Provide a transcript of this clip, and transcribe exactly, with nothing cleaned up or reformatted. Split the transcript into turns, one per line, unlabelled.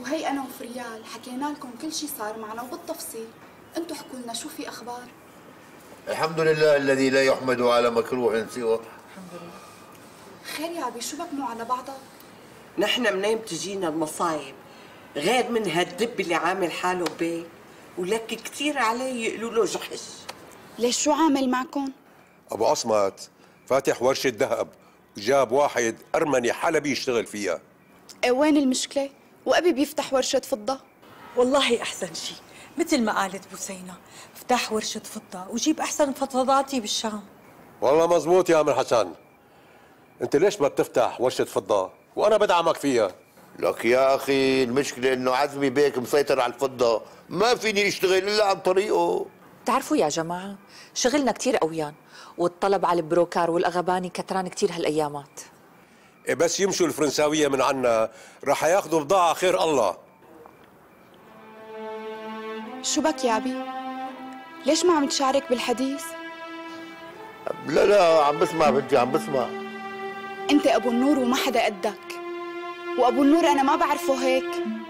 وهي أنا وفريال حكينا لكم كل شيء صار معنا وبالتفصيل. انتوا احكوا لنا شو في أخبار؟
الحمد لله الذي لا يحمد على مكروه سوى.
الحمد لله. خير يا أبي، شو بك مو على بعضك؟
نحن منين بتجينا المصايب غير من هالدب اللي عامل حاله بيه، ولك كثير عليه يقولوا له جحش.
ليش شو عامل معكم؟
ابو عصمت فاتح ورشه ذهب وجاب واحد ارمني حلبي يشتغل فيها.
ايه وين المشكله؟ وابي بيفتح ورشه فضه.
والله احسن شيء مثل ما قالت بوسينه، افتح ورشه فضه وجيب احسن فضفاضاتي بالشام.
والله مزبوط يا عم حسن. انت ليش ما بتفتح ورشه فضه وانا بدعمك فيها؟
لك يا اخي المشكله انه عزمي بيك مسيطر على الفضه، ما فيني اشتغل الا عن طريقه.
بتعرفوا يا جماعه شغلنا كثير قويان، والطلب على البروكار والاغاباني كتران كثير هالايامات.
إيه بس يمشوا الفرنساويه من عنا رح ياخذوا بضاعه خير الله.
شو بك يا ابي؟ ليش ما عم تشارك بالحديث؟
لا لا عم بسمع بنتي عم بسمع.
انت ابو النور وما حدا قدك، وابو النور انا ما بعرفه هيك.